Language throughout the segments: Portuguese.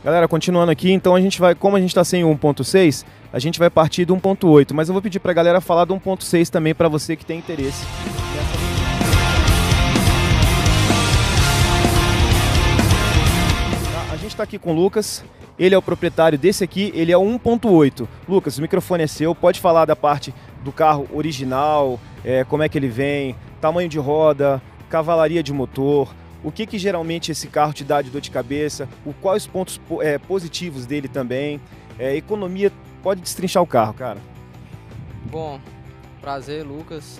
Galera, continuando aqui, então a gente vai, como a gente está sem o 1.6, a gente vai partir do 1.8, mas eu vou pedir para a galera falar do 1.6 também para você que tem interesse. A gente está aqui com o Lucas, ele é o proprietário desse aqui, ele é o 1.8. Lucas, o microfone é seu, pode falar da parte do carro original, como é que ele vem, tamanho de roda, cavalaria de motor, o que geralmente esse carro te dá de dor de cabeça, quais os pontos positivos dele também, economia, pode destrinchar o carro, cara. Bom, prazer, Lucas.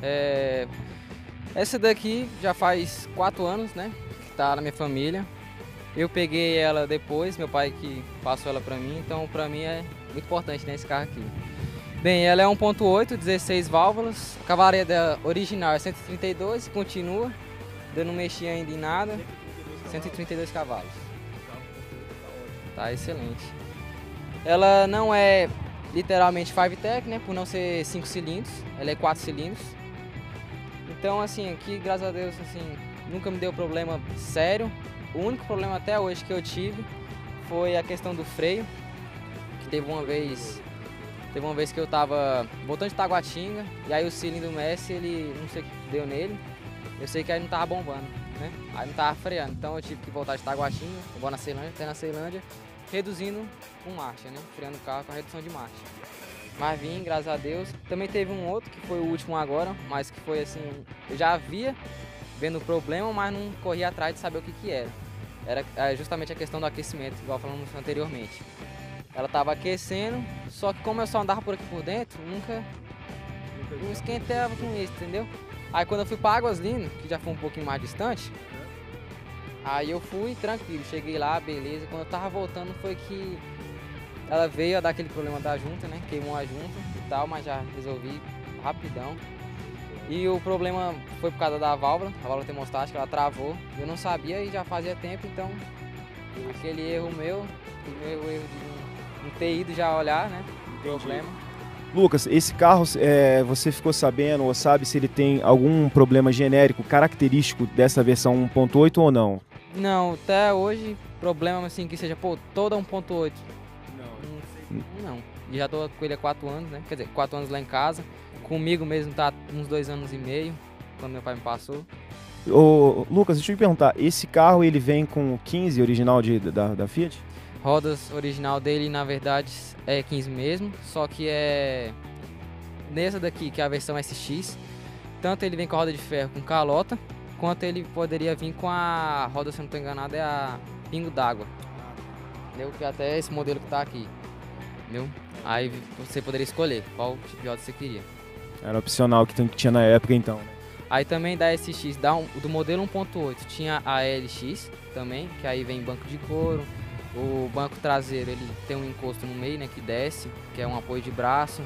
Essa daqui já faz 4 anos, né, que tá na minha família. Eu peguei ela depois, meu pai que passou ela pra mim, então pra mim é muito importante, né, esse carro aqui. Bem, ela é 1.8, 16 válvulas, a cavalaria dela original é 132 e continua. Eu não mexi ainda em nada, 132 cavalos. Tá excelente. Ela não é literalmente 5-tech, né, por não ser 5 cilindros, ela é 4 cilindros. Então, assim, aqui, graças a Deus, assim, nunca me deu problema sério. O único problema até hoje que eu tive foi a questão do freio, que teve uma vez que eu tava voltando de Taguatinga, e aí o cilindro Messi, ele, não sei o que deu nele, eu sei que aí não tava bombando, né? Aí não tava freando, então eu tive que voltar de Taguatinga, vou na Ceilândia, até na Ceilândia, reduzindo com marcha, né? Freando o carro com a redução de marcha. Mas vim, graças a Deus. Também teve um outro, que foi o último agora, mas que foi assim, eu já havia vendo o problema, mas não corri atrás de saber o que era. Era justamente a questão do aquecimento, igual falamos anteriormente. Ela tava aquecendo, só que como eu só andava por aqui por dentro, nunca esquentava com isso, entendeu? Aí quando eu fui para Águas Lindas, que já foi um pouquinho mais distante, aí eu fui tranquilo, cheguei lá, beleza. Quando eu tava voltando foi que ela veio a dar aquele problema da junta, né? Queimou a junta e tal, mas já resolvi rapidão. E o problema foi por causa da válvula, a válvula termostática, ela travou. Eu não sabia e já fazia tempo, então aquele erro meu erro de não ter ido já olhar, né? O problema. Lucas, esse carro, você ficou sabendo ou sabe se ele tem algum problema genérico, característico dessa versão 1.8 ou não? Não, até hoje, problema assim que seja, toda 1.8. Não. E já tô com ele há 4 anos, né? Quer dizer, 4 anos lá em casa. Comigo mesmo tá uns 2 anos e meio, quando meu pai me passou. Ô, Lucas, deixa eu te perguntar, esse carro ele vem com 15 original da Fiat? Rodas original dele, na verdade, é 15 mesmo, só que é nessa daqui, que é a versão SX, tanto ele vem com a roda de ferro com calota, quanto ele poderia vir com a roda, se eu não estou enganado, é a pingo d'água. Entendeu? Que até esse modelo que tá aqui. Entendeu? Aí você poderia escolher qual tipo de roda você queria. Era opcional que tinha na época, então, né? Aí também da SX, do modelo 1.8, tinha a LX também, que aí vem banco de couro. O banco traseiro, ele tem um encosto no meio, né, que desce, que é um apoio de braço.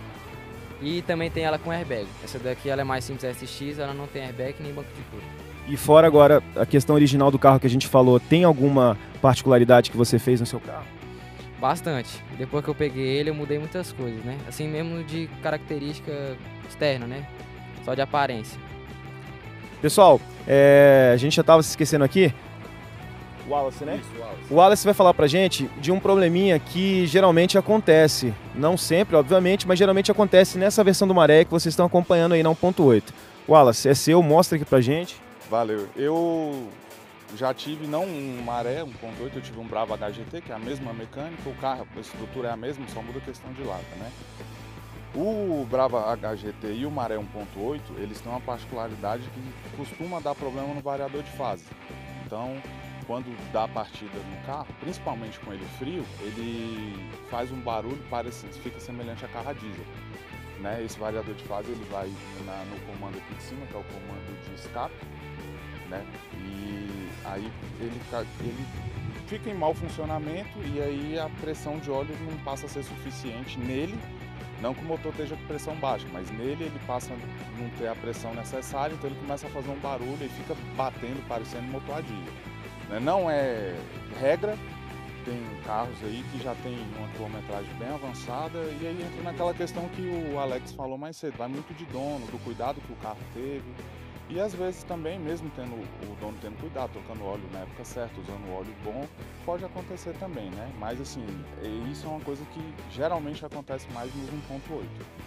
E também tem ela com airbag. Essa daqui ela é mais simples, a SX, ela não tem airbag nem banco de couro. E fora agora, a questão original do carro que a gente falou, tem alguma particularidade que você fez no seu carro? Bastante. Depois que eu peguei ele, eu mudei muitas coisas, né? Assim mesmo de característica externa, né? Só de aparência. Pessoal, a gente já estava se esquecendo aqui. O Wallace, né? Isso, Wallace. O Wallace vai falar pra gente de um probleminha que geralmente acontece. Não sempre, obviamente, mas geralmente acontece nessa versão do Maré que vocês estão acompanhando aí na 1.8. Wallace, é seu, mostra aqui pra gente. Valeu. Eu já tive, não um Maré 1.8, eu tive um Brava HGT, que é a mesma mecânica, o carro, a estrutura é a mesma, só muda a questão de lata, né? O Brava HGT e o Maré 1.8, eles têm uma particularidade que costuma dar problema no variador de fase. Então, quando dá a partida no carro, principalmente com ele frio, ele faz um barulho, fica semelhante a carro a diesel. Né? Esse variador de fase ele vai no comando aqui de cima, que é o comando de escape, né? E aí ele fica em mau funcionamento e aí a pressão de óleo não passa a ser suficiente nele. Não que o motor esteja com pressão baixa, mas nele ele passa a não ter a pressão necessária, então ele começa a fazer um barulho e fica batendo, parecendo motor a diesel. Não é regra, tem carros aí que já tem uma quilometragem bem avançada, e aí entra naquela questão que o Alex falou mais cedo, vai muito de dono, do cuidado que o carro teve. E às vezes também, mesmo tendo o dono tendo cuidado, trocando óleo na época certa, usando óleo bom, pode acontecer também, né? Mas assim, isso é uma coisa que geralmente acontece mais nos 1.8.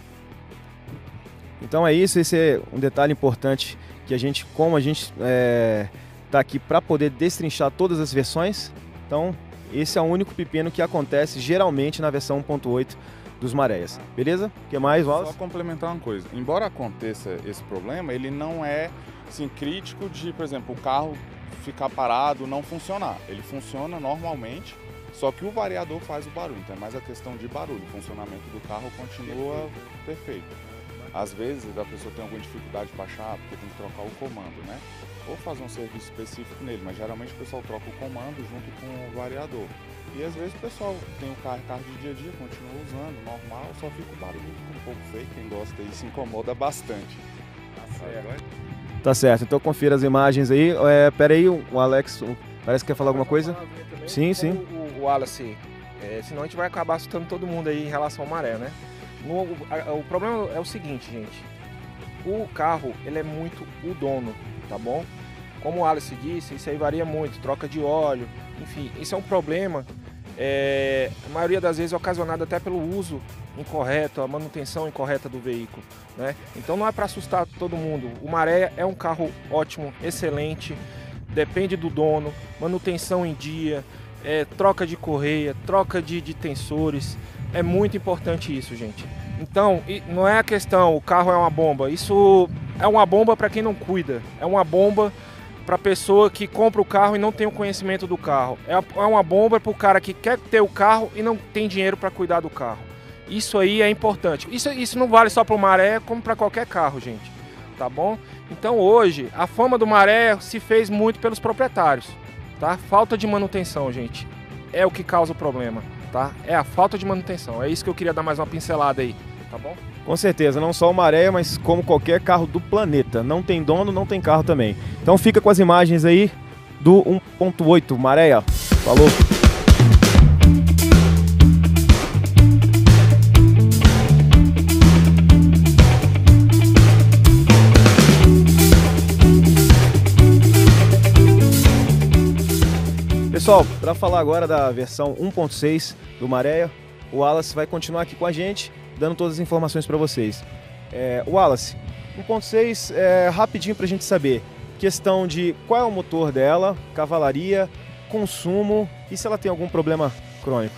Então é isso, esse é um detalhe importante que como a gente tá aqui para poder destrinchar todas as versões, então esse é o único pepino que acontece geralmente na versão 1.8 dos Maréias, beleza? O que mais, Wallace? Só complementar uma coisa, embora aconteça esse problema, ele não é assim, crítico de, por exemplo, o carro ficar parado, não funcionar. Ele funciona normalmente, só que o variador faz o barulho, então é mais a questão de barulho, o funcionamento do carro continua perfeito. Às vezes a pessoa tem alguma dificuldade para achar, porque tem que trocar o comando, né? Ou fazer um serviço específico nele, mas geralmente o pessoal troca o comando junto com o variador. E às vezes o pessoal tem o carro de dia a dia, continua usando, normal, só fica o barulho um pouco feio, quem gosta aí se incomoda bastante. Tá certo, então confira as imagens aí. Pera aí, o Alex parece que quer falar alguma coisa? Sim, sim. O Wallace, senão a gente vai acabar assustando todo mundo aí em relação ao maré, né? O problema é o seguinte, gente. O carro, ele é muito o dono, tá bom? Como o Wallace disse, isso aí varia muito, troca de óleo, enfim, isso é um problema, a maioria das vezes é ocasionado até pelo uso incorreto, a manutenção incorreta do veículo, né? Então não é para assustar todo mundo. O Maré é um carro ótimo, excelente, depende do dono, manutenção em dia, troca de correia, troca de tensores, é muito importante isso, gente. Então, não é a questão, o carro é uma bomba, isso é uma bomba para quem não cuida, é uma bomba para a pessoa que compra o carro e não tem o conhecimento do carro, é uma bomba para o cara que quer ter o carro e não tem dinheiro para cuidar do carro. Isso aí é importante, isso não vale só para o Maré, como para qualquer carro, gente, tá bom? Então hoje, a fama do Maré se fez muito pelos proprietários, tá? Falta de manutenção, gente, é o que causa o problema, tá? É a falta de manutenção, é isso que eu queria dar mais uma pincelada aí, tá bom? Com certeza, não só o Maré, mas como qualquer carro do planeta. Não tem dono, não tem carro também. Então fica com as imagens aí do 1.8 Maré. Falou! Pessoal, para falar agora da versão 1.6 do Maré, o Wallace vai continuar aqui com a gente, dando todas as informações para vocês. Wallace, 1.6, rapidinho para a gente saber, questão de qual é o motor dela, cavalaria, consumo e se ela tem algum problema crônico.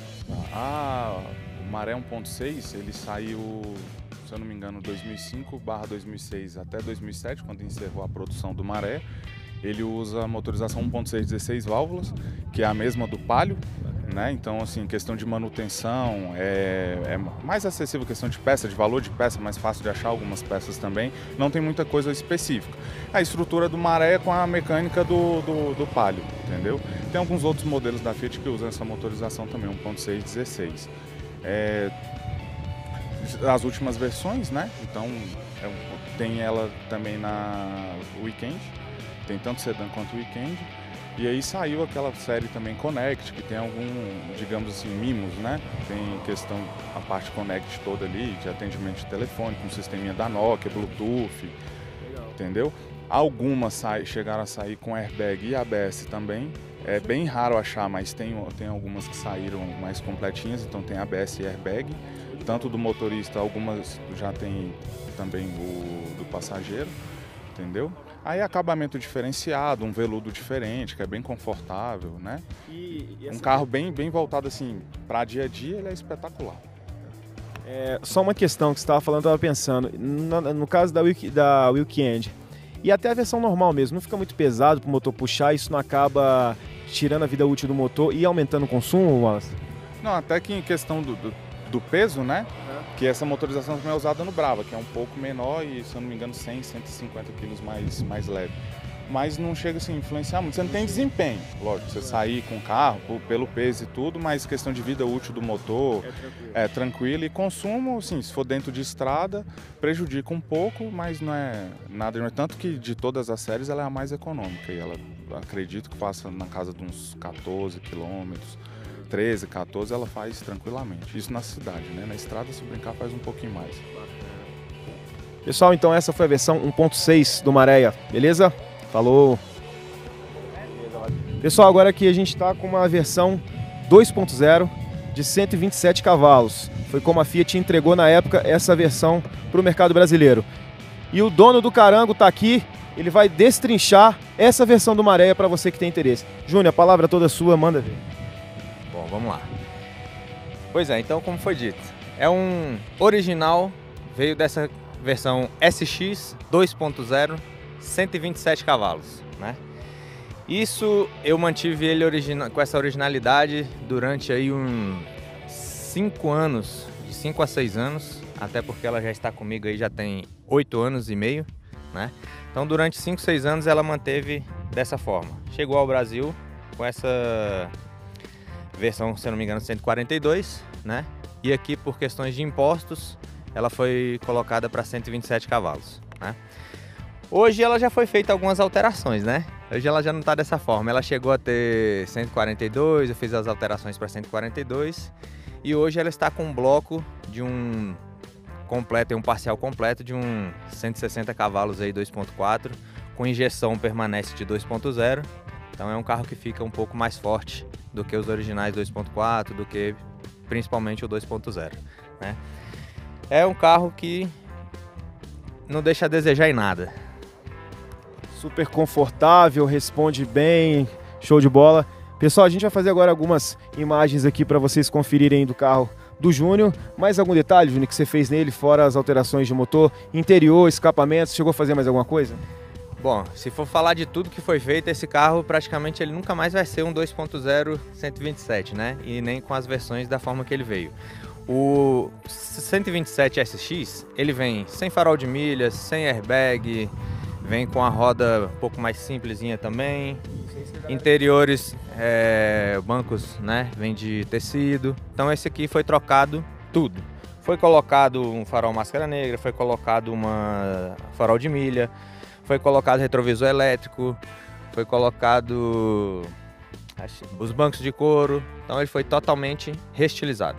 O Maré 1.6, ele saiu, se eu não me engano, 2005/2006 até 2007, quando encerrou a produção do Maré. Ele usa a motorização 1.6 16 válvulas, que é a mesma do Palio, né? Então, assim, questão de manutenção, é mais acessível, questão de peça, de valor de peça, mais fácil de achar algumas peças também. Não tem muita coisa específica. A estrutura do Maré é com a mecânica do Palio, entendeu? Tem alguns outros modelos da Fiat que usam essa motorização também, 1.6 16. As últimas versões, né? Então, tem ela também na Weekend. Tem tanto sedã quanto weekend, e aí saiu aquela série também Connect, que tem algum, digamos assim, mimos, né? Tem questão, a parte Connect toda ali, de atendimento de telefone, com sisteminha da Nokia, Bluetooth, legal. Entendeu? Algumas chegaram a sair com airbag e ABS também, é bem raro achar, mas tem algumas que saíram mais completinhas, então tem ABS e airbag, tanto do motorista, algumas já tem também do passageiro, entendeu? Aí acabamento diferenciado, um veludo diferente, que é bem confortável, né? Um carro bem voltado assim para dia a dia, ele é espetacular. Só uma questão que você estava falando, eu estava pensando, no caso da Weekend, e até a versão normal mesmo, não fica muito pesado para o motor puxar, isso não acaba tirando a vida útil do motor e aumentando o consumo, Wallace? Não, até que em questão do peso, né? Que essa motorização também é usada no Brava, que é um pouco menor e, se eu não me engano, 100, 150 quilos mais leve. Mas não chega assim, a influenciar muito. Você não tem desempenho, lógico, você sair com o carro pelo peso e tudo, mas questão de vida útil do motor é tranquilo. E consumo, assim, se for dentro de estrada, prejudica um pouco, mas não é nada. Tanto que de todas as séries ela é a mais econômica e ela acredito que faça na casa de uns 14 quilômetros, 13, 14, ela faz tranquilamente. Isso na cidade, né? Na estrada, se brincar, faz um pouquinho mais. Pessoal, então essa foi a versão 1.6 do Maré, beleza? Falou! Pessoal, agora aqui a gente está com uma versão 2.0 de 127 cavalos. Foi como a Fiat entregou na época essa versão para o mercado brasileiro. E o dono do Carango está aqui, ele vai destrinchar essa versão do Maré para você que tem interesse. Júnior, a palavra toda sua, manda ver. Bom, vamos lá. Pois é, então como foi dito, é um original, veio dessa versão SX 2.0, 127 cavalos, né? Isso eu mantive ele com essa originalidade durante aí uns 5 anos, de 5 a 6 anos, até porque ela já está comigo aí já tem 8 anos e meio, né? Então durante 5, 6 anos ela manteve dessa forma. Chegou ao Brasil com essa versão, se eu não me engano, 142, né? E aqui por questões de impostos, ela foi colocada para 127 cavalos, né? Hoje ela já foi feita algumas alterações, né? Hoje ela já não está dessa forma. Ela chegou a ter 142, eu fiz as alterações para 142 e hoje ela está com um bloco de um completo, um parcial completo de um 160 cavalos aí 2.4 com injeção permanece de 2.0. Então é um carro que fica um pouco mais forte do que os originais 2.4, do que principalmente o 2.0, né? É um carro que não deixa a desejar em nada. Super confortável, responde bem, show de bola. Pessoal, a gente vai fazer agora algumas imagens aqui para vocês conferirem do carro do Júnior. Mais algum detalhe, Júnior, que você fez nele, fora as alterações de motor, interior, escapamentos, chegou a fazer mais alguma coisa? Bom, se for falar de tudo que foi feito, esse carro praticamente ele nunca mais vai ser um 2.0 127, né? E nem com as versões da forma que ele veio. O 127 SX, ele vem sem farol de milhas, sem airbag, vem com a roda um pouco mais simplesinha também. Interiores, bancos, né, vem de tecido. Então esse aqui foi trocado tudo. Foi colocado um farol máscara negra, foi colocado uma farol de milha, foi colocado retrovisor elétrico, foi colocado os bancos de couro. Então ele foi totalmente reestilizado.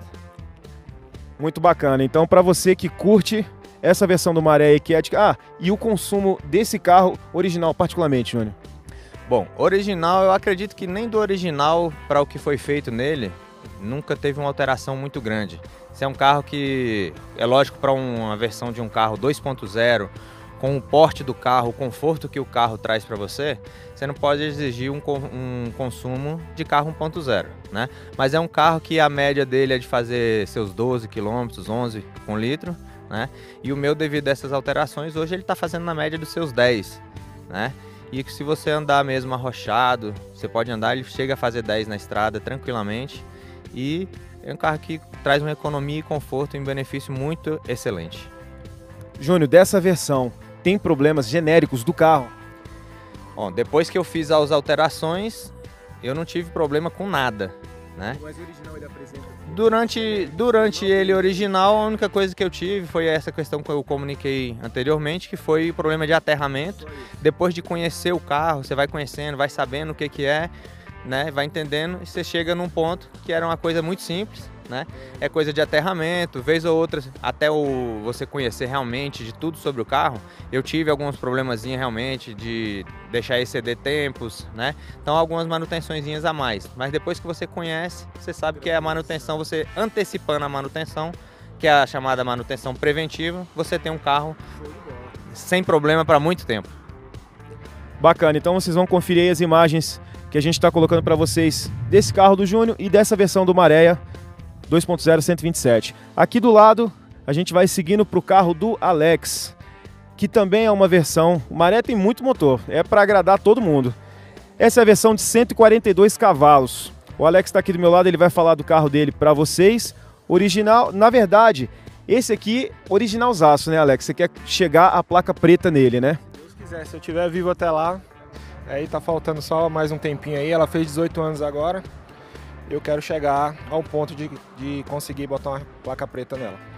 Muito bacana. Então, para você que curte essa versão do Maré que é de... e o consumo desse carro original, particularmente, Júnior? Bom, original, eu acredito que nem do original para o que foi feito nele, nunca teve uma alteração muito grande. Esse é um carro que, é lógico, para uma versão de um carro 2.0, com o porte do carro, o conforto que o carro traz para você, você não pode exigir um consumo de carro 1.0, né? Mas é um carro que a média dele é de fazer seus 12 km, 11 com litro, né? E o meu, devido a essas alterações, hoje ele está fazendo na média dos seus 10, né? E se você andar mesmo arrochado, você pode andar, ele chega a fazer 10 na estrada tranquilamente. E é um carro que traz uma economia e conforto e um benefício muito excelente. Júnior, dessa versão, tem problemas genéricos do carro? Bom, depois que eu fiz as alterações, eu não tive problema com nada, né? Mas o original ele apresenta... Durante ele original, a única coisa que eu tive foi essa questão que eu comuniquei anteriormente, que foi o problema de aterramento. Depois de conhecer o carro, você vai conhecendo, vai sabendo o que é, né? Vai entendendo e você chega num ponto que era uma coisa muito simples, né? É coisa de aterramento, vez ou outra, até você conhecer realmente de tudo sobre o carro. Eu tive alguns problemazinhos realmente de deixar exceder tempos, né? Então algumas manutençõezinhas a mais, mas depois que você conhece, você sabe que é a manutenção, você antecipando a manutenção, que é a chamada manutenção preventiva, você tem um carro sem problema para muito tempo. Bacana, então vocês vão conferir aí as imagens que a gente está colocando para vocês desse carro do Júnior e dessa versão do Maré 2.0 127. Aqui do lado, a gente vai seguindo para o carro do Alex, que também é uma versão... O Maré tem muito motor, é para agradar todo mundo. Essa é a versão de 142 cavalos. O Alex está aqui do meu lado, ele vai falar do carro dele para vocês. Original, na verdade, esse aqui, originalzaço, né, Alex? Você quer chegar a placa preta nele, né? Se Deus quiser, se eu estiver vivo até lá, aí tá faltando só mais um tempinho aí. Ela fez 18 anos agora. Eu quero chegar ao ponto de conseguir botar uma placa preta nela.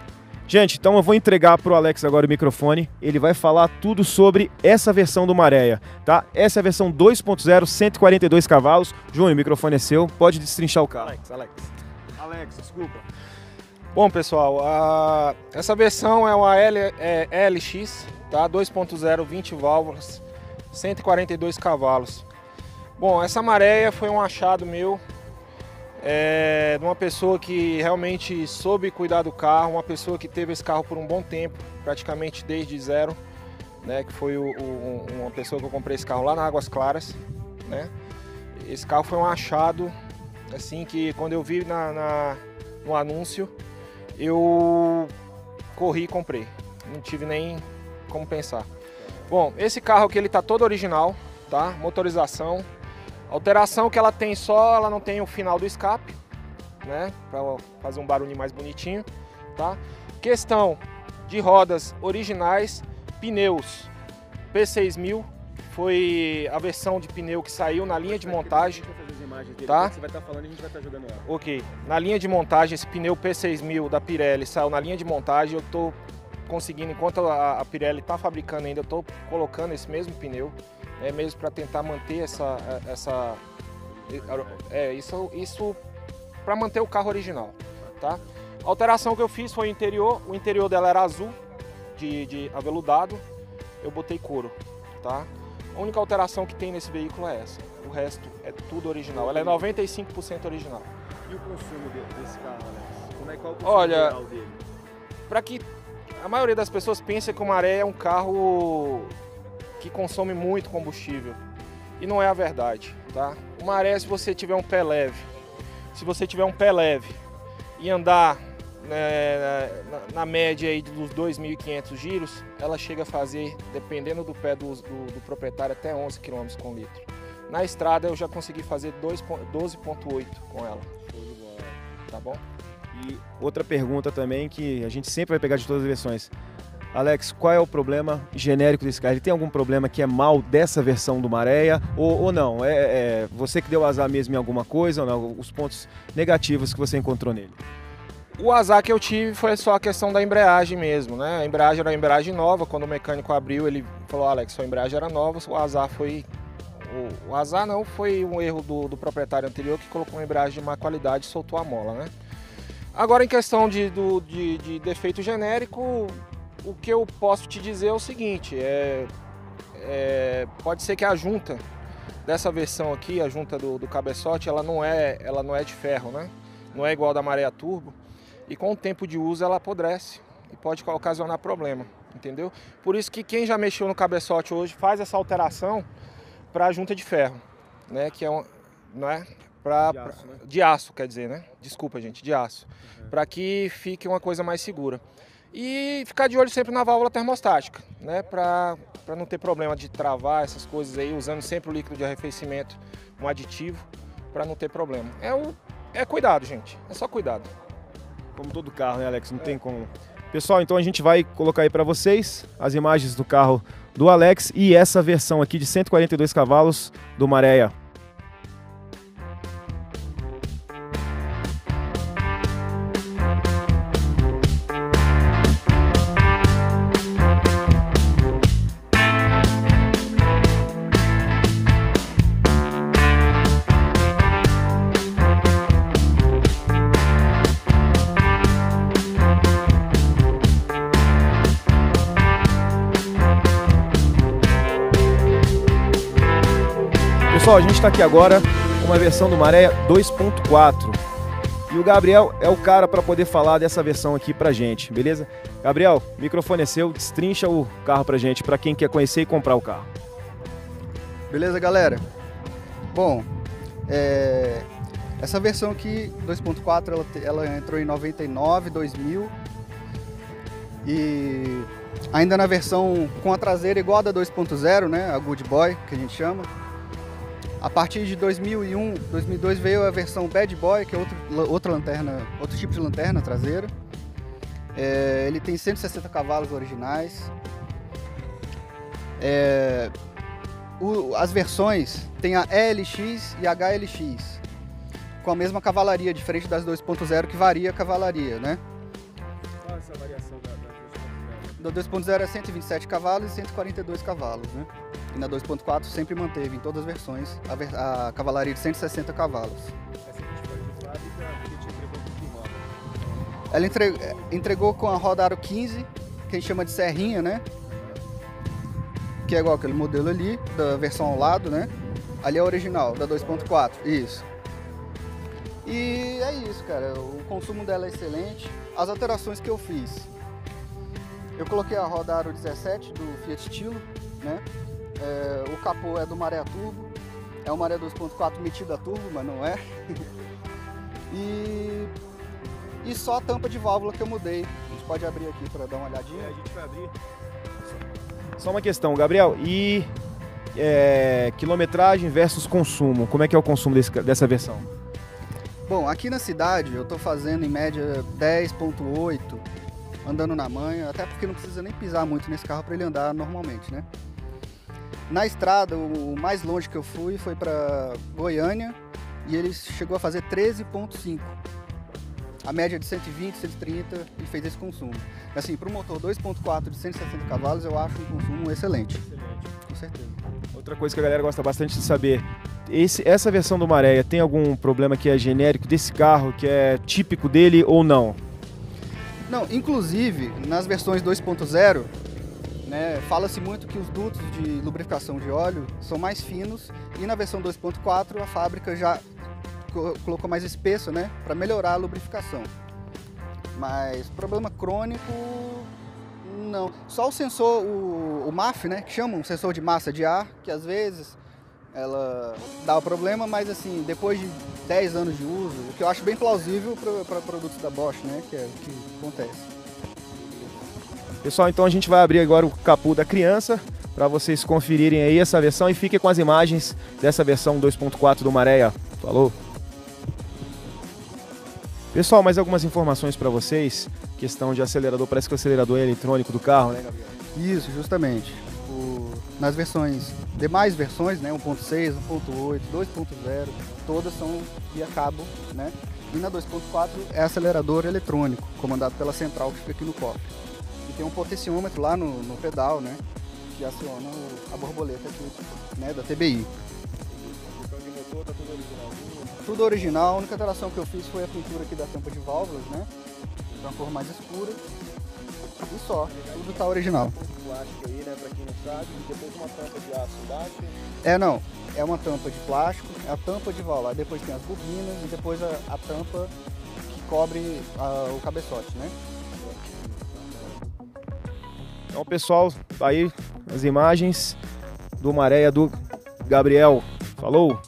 Gente, então eu vou entregar para o Alex agora o microfone. Ele vai falar tudo sobre essa versão do Maré, tá? Essa é a versão 2.0, 142 cavalos. Júnior, o microfone é seu. Pode destrinchar o carro. Alex, desculpa. Bom, pessoal, essa versão é uma LX, tá? 2.0, 20 válvulas, 142 cavalos. Bom, essa Maré foi um achado meu. De uma pessoa que realmente soube cuidar do carro, uma pessoa que teve esse carro por um bom tempo, praticamente desde zero, né, que foi uma pessoa que eu comprei esse carro lá na Águas Claras, né. Esse carro foi um achado, assim, que quando eu vi no anúncio, eu corri e comprei, não tive nem como pensar. Bom, esse carro aqui ele tá todo original, tá, motorização. A alteração que ela tem ela não tem o final do escape, né, para fazer um barulho mais bonitinho, tá? Questão de rodas originais, pneus P6000, foi a versão de pneu que saiu na linha de montagem, tá? Você vai estar falando e a gente vai estar jogando lá. Ok, na linha de montagem esse pneu P6000 da Pirelli saiu na linha de montagem, eu tô conseguindo, enquanto a Pirelli está fabricando ainda, eu tô colocando esse mesmo pneu. Mesmo para tentar manter isso para manter o carro original, tá? A alteração que eu fiz foi o interior dela era azul, de aveludado, eu botei couro, tá? A única alteração que tem nesse veículo é essa, o resto é tudo original, ela é 95% original. E o consumo desse carro, Alex? Qual é o consumo real dele? Para que a maioria das pessoas pense que o Maré é um carro que consome muito combustível, e não é a verdade, tá? O Maré, se você tiver um pé leve, e andar, né, na média aí dos 2.500 giros, ela chega a fazer, dependendo do pé do proprietário, até 11 km com litro. Na estrada eu já consegui fazer 12.8 com ela. Show de bola. Tá bom? E outra pergunta também que a gente sempre vai pegar de todas as versões. Alex, qual é o problema genérico desse carro? Ele tem algum problema que é mal dessa versão do Maré ou não? Você que deu azar mesmo em alguma coisa ou não? Os pontos negativos que você encontrou nele? O azar que eu tive foi só a questão da embreagem mesmo, né? A embreagem era uma embreagem nova, quando o mecânico abriu ele falou, Alex, sua embreagem era nova, o azar foi... O azar não, foi um erro do proprietário anterior que colocou uma embreagem de má qualidade e soltou a mola, né? Agora em questão de defeito genérico... O que eu posso te dizer é o seguinte, pode ser que a junta dessa versão aqui, a junta do cabeçote, ela não é de ferro, né? Não é igual da Maré Turbo, e com o tempo de uso ela apodrece e pode ocasionar problema, entendeu? Por isso que quem já mexeu no cabeçote hoje faz essa alteração para a junta de ferro, né? Que é não é? De aço, quer dizer, né? Desculpa, gente, de aço. Para que fique uma coisa mais segura. E ficar de olho sempre na válvula termostática, né? Para não ter problema de travar essas coisas aí, usando sempre o líquido de arrefecimento, um aditivo, para não ter problema. É cuidado, gente, é só cuidado. Como todo carro, né, Alex? Não tem como. Pessoal, então a gente vai colocar aí para vocês as imagens do carro do Alex e essa versão aqui de 142 cavalos do Maré. Pessoal, a gente está aqui agora com uma versão do Maré 2.4 e o Gabriel é o cara para poder falar dessa versão aqui pra gente, beleza? Gabriel, o microfone é seu, destrincha o carro pra gente, para quem quer conhecer e comprar o carro. Beleza, galera? Bom, essa versão aqui, 2.4, ela entrou em 99, 2000 e ainda na versão com a traseira igual a da 2.0, né, a Good Boy, que a gente chama. A partir de 2001, 2002 veio a versão Bad Boy, que é outro tipo de lanterna traseira. Ele tem 160 cavalos originais. As versões tem a ELX e a HLX, com a mesma cavalaria, diferente das 2.0 que varia a cavalaria, né? Qual é essa variação? da 2.0 é 127 cavalos e 142 cavalos, né? E na 2.4 sempre manteve em todas as versões a cavalaria de 160 cavalos. Essa a gente foi de fábrica, porque te entregou com que roda? Ela entregou com a roda aro 15, que a gente chama de serrinha, né? Que é igual aquele modelo ali, da versão ao lado, né? Ali é a original, da 2.4, isso. E é isso, cara, o consumo dela é excelente. As alterações que eu fiz, eu coloquei a roda aro 17 do Fiat Stilo, né? O capô é do Maré Turbo, é um Maré 2.4 metido a turbo, mas não é. E só a tampa de válvula que eu mudei. A gente pode abrir aqui para dar uma olhadinha. A gente vai abrir. Só uma questão, Gabriel, e quilometragem versus consumo, como é que é o consumo dessa versão? Bom, aqui na cidade eu tô fazendo em média 10.8, andando na manha, até porque não precisa nem pisar muito nesse carro para ele andar normalmente, né? Na estrada, o mais longe que eu fui foi para Goiânia e ele chegou a fazer 13.5. A média de 120, 130 e fez esse consumo. Assim, para um motor 2.4 de 160 cavalos, eu acho um consumo excelente. Com certeza. Outra coisa que a galera gosta bastante de saber, essa versão do Maré tem algum problema que é genérico desse carro, que é típico dele ou não? Não, inclusive, nas versões 2.0, né, fala-se muito que os dutos de lubrificação de óleo são mais finos e na versão 2.4 a fábrica já colocou mais espesso, né, para melhorar a lubrificação. Mas problema crônico, não. Só o sensor, o MAF, né, que chamam um sensor de massa de ar, que às vezes ela dá o problema, mas assim, depois de 10 anos de uso, o que eu acho bem plausível para produtos da Bosch, né, que é o que acontece. Pessoal, então a gente vai abrir agora o capô da criança para vocês conferirem aí essa versão e fiquem com as imagens dessa versão 2.4 do Maré. Falou! Pessoal, mais algumas informações para vocês. Questão de acelerador, parece que o acelerador é eletrônico do carro, né, Gabriel? Isso, justamente. Nas versões, demais versões, né, 1.6, 1.8, 2.0, todas são via cabo, né? E na 2.4 é acelerador eletrônico, comandado pela central que fica aqui no cofre. E tem um potenciômetro lá no pedal, né, que aciona a borboleta aqui, né, da TBI. Então de motor tá tudo originalzinho? Tudo original, a única alteração que eu fiz foi a pintura aqui da tampa de válvulas, né? Uma cor mais escura. E só, tudo tá original. Plástico aí, né, pra quem não sabe, e depois uma tampa de aço embaixo. Não, é uma tampa de plástico, é a tampa de válvula, depois tem as bobinas e depois a tampa que cobre o cabeçote, né? Então, pessoal, aí as imagens do Maré do Gabriel. Falou!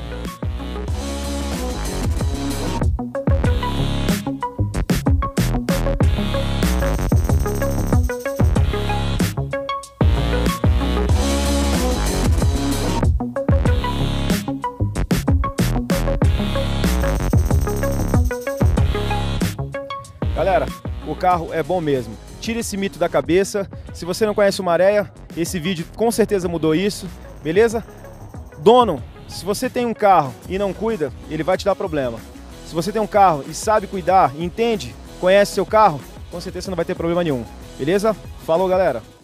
Galera, o carro é bom mesmo. Tira esse mito da cabeça. Se você não conhece o Maré, esse vídeo com certeza mudou isso, beleza? Dono, se você tem um carro e não cuida, ele vai te dar problema. Se você tem um carro e sabe cuidar, entende, conhece seu carro, com certeza você não vai ter problema nenhum. Beleza? Falou, galera!